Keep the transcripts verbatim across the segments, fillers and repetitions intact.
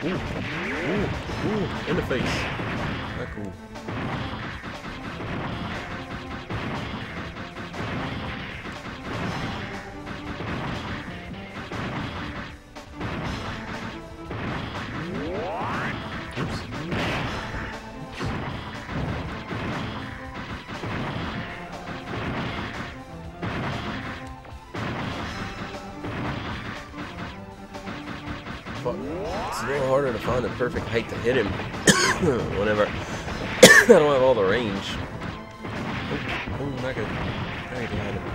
Ooh, ooh, ooh, in the face. Not cool. Oops. Fuck. It's a little harder to find the perfect height to hit him whenever I don't have all the range. Oh, oh not good. Right behind him.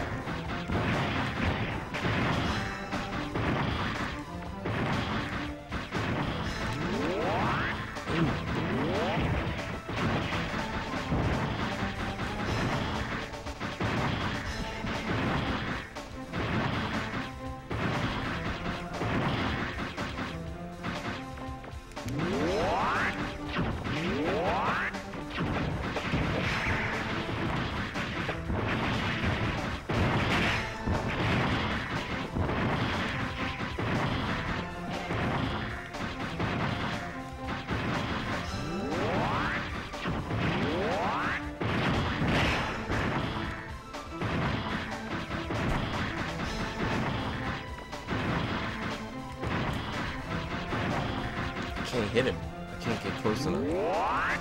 I can't hit him. I can't get close enough.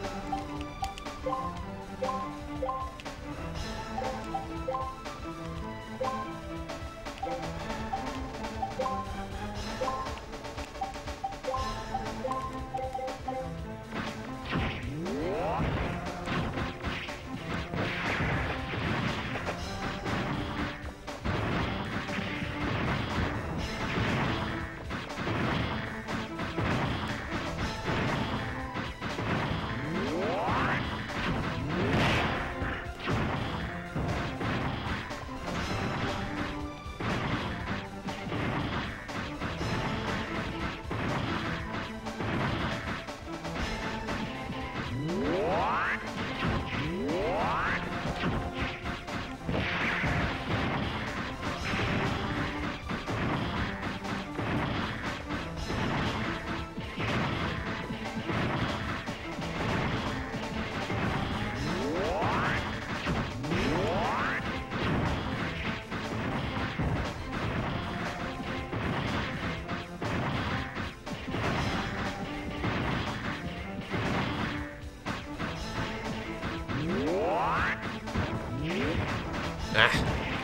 Ah.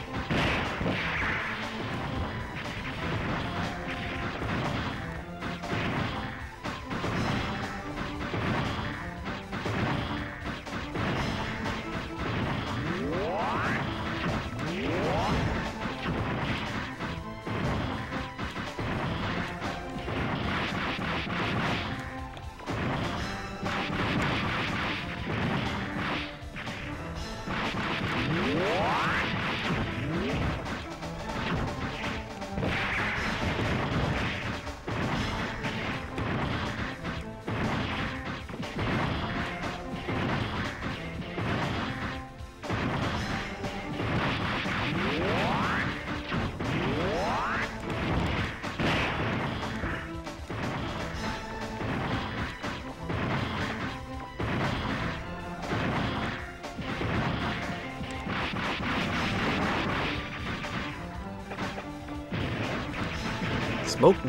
Smoking.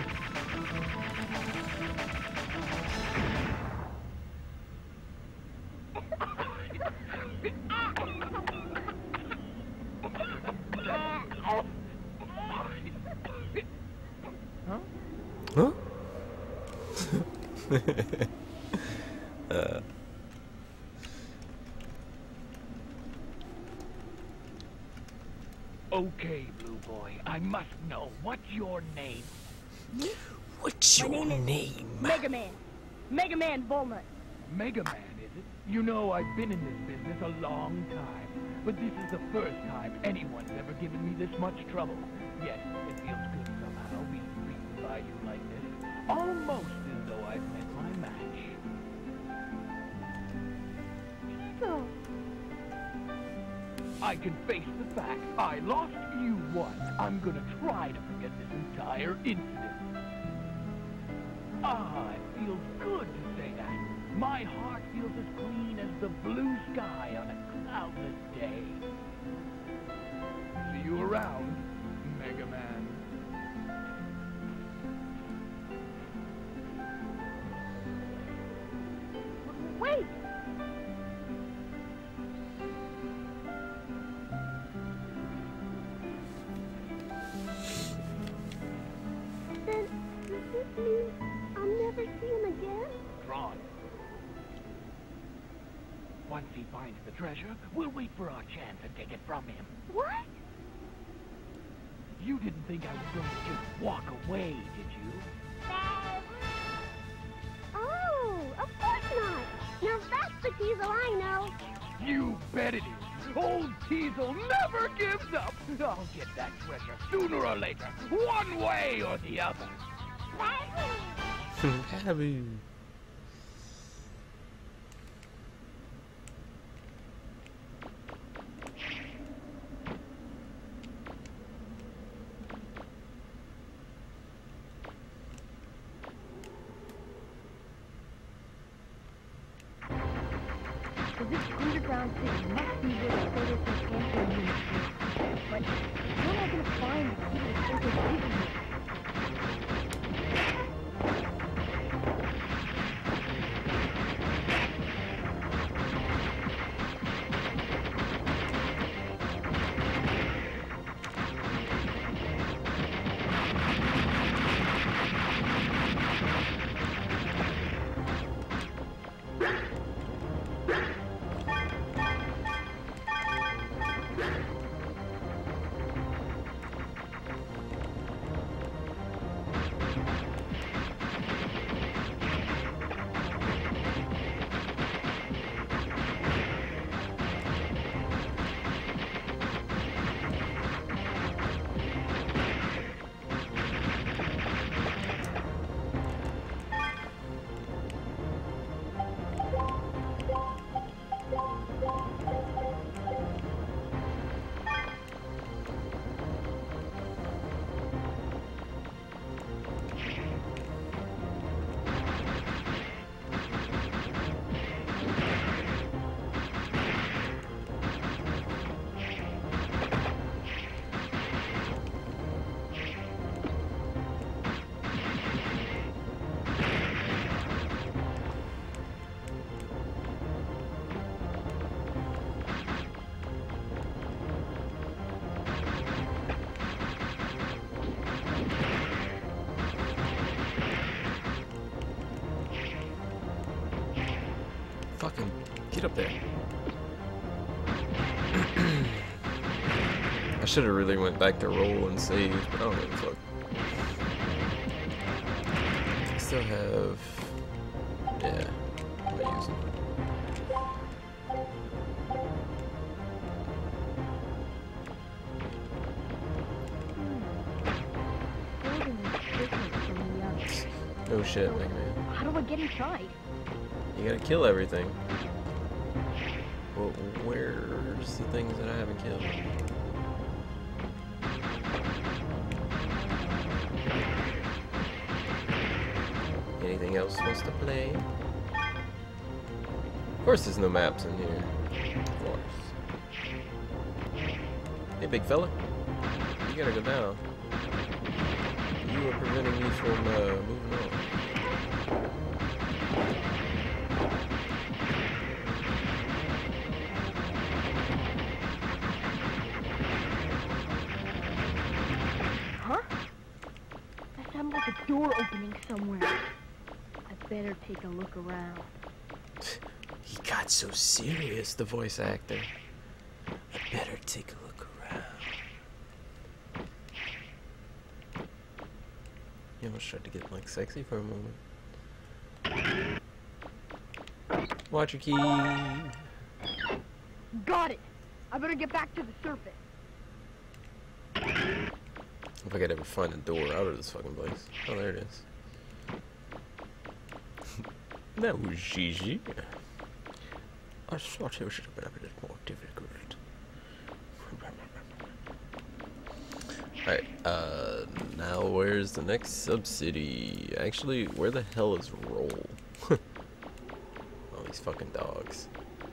Huh? Huh? uh. Okay, Blue Boy, I must know, what's your name? What's your My name? name? Is Mega Man. Mega Man Volnut. Mega Man, is it? You know, I've been in this business a long time, but this is the first time anyone's ever given me this much trouble. Yes, it feels good somehow being beaten by you like this. Almost as though I've met my match. So, I can face the fact I lost, you won. I'm gonna try to forget this entire incident. Ah, it feels good to say that. My heart feels as clean as the blue sky on a cloudless day. See you around, Mega Man. Wait! Then, does this mean I'll never see him again? Tron. Once he finds the treasure, we'll wait for our chance and take it from him. What? You didn't think I was going to just walk away, did you? Oh, of course not. Now that's the Teasel I know. You bet it is. Old Teasel never gives up. I'll get that treasure sooner or later, one way or the other. Taboo. So this underground city must be where the photos of Panther units are. But how am I going to find the secret photos hidden here? Fucking get up there. I should have really went back to roll and save, but I don't give a fuck. I still have... Yeah, I'm gonna use them. Building is different from the others. No shit, Mega Man. How do I get inside? You gotta kill everything. Well, where's the things that I haven't killed? Anything else wants to play? Of course there's no maps in here. Of course. Hey, big fella. You gotta go down. You are preventing me from uh, moving on. Huh? That sounds like a door opening somewhere. I better take a look around. He got so serious, the voice actor. I better take a look around. He almost tried to get like sexy for a moment. Watch your key. Got it! I better get back to the surface. If I could ever find a door out of this fucking place. Oh, there it is. That was Gigi. I thought it should have been a bit more difficult. Alright, uh, Now where's the next sub-city? Actually, where the hell is Roll? All these fucking dogs.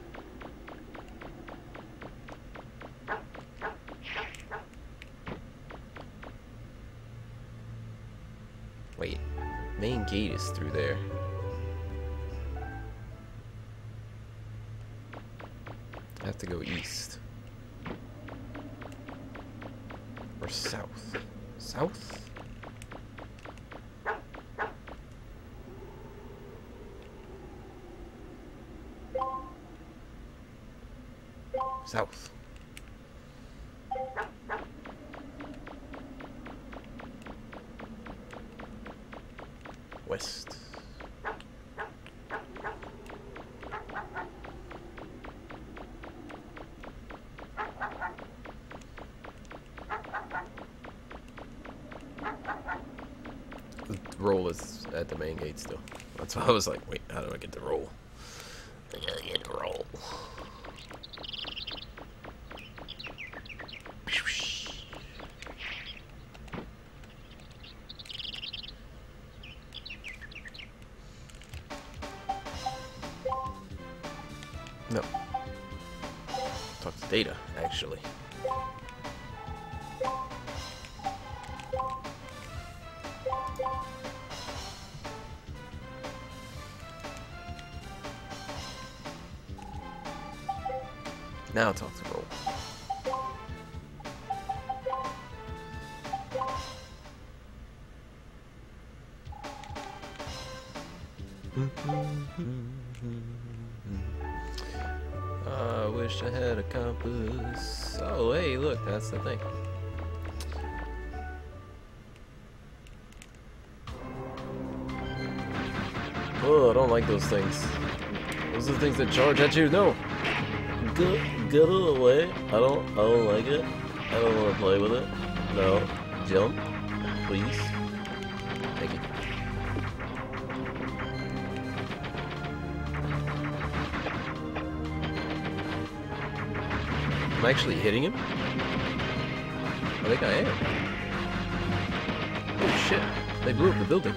Wait, main gate is through there. I have to go east. Or south. South? South. West. The Roll is at the main gate still. That's why I was like, wait, how do I get the Roll? I gotta get the Roll. No. Talk to Data, actually. Now talk to Roll. I wish I had a compass. Oh, hey, look, that's the thing. Oh, I don't like those things. Those are the things that charge at you. No. Get, get it away. I don't, I don't like it. I don't want to play with it. No. Jump. Please. Thank you. I'm actually hitting him? I think I am. Oh shit. They blew up the building.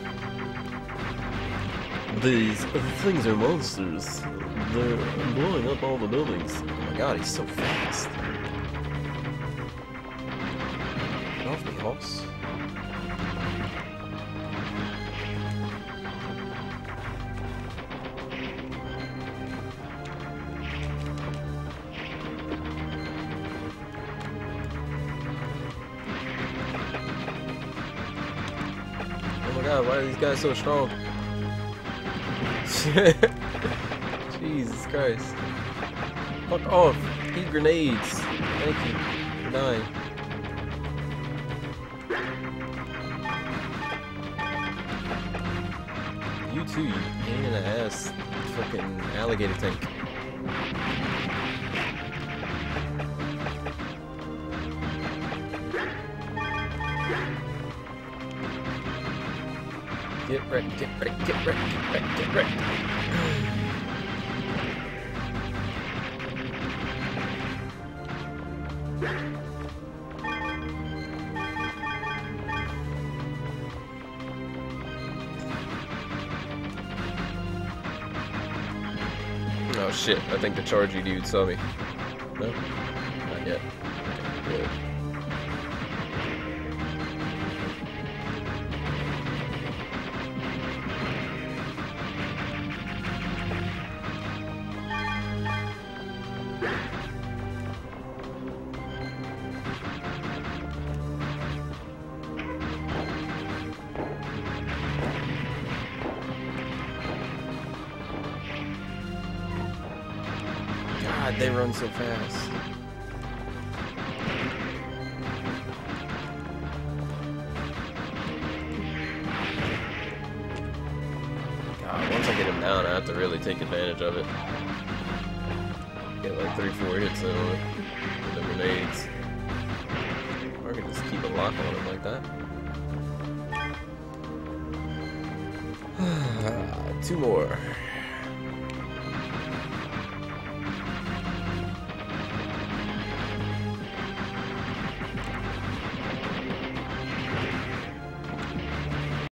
These things are monsters. They're blowing up all the buildings. Oh my god, he's so fast. Get off me, Hoss. Oh my god, why are these guys so strong? Jesus Christ. Fuck off. Eat grenades. Thank you for dying. You too, you pain in the ass fucking alligator tank. Get wrecked, get wrecked, get wrecked, get wrecked, get wrecked. Oh shit, I think the chargy dude saw me. No? Not yet. Okay, good. God, they run so fast. God, once I get him down, I have to really take advantage of it. Get like three, four hits in on it with the grenades. Or I can just keep a lock on him like that. Two more.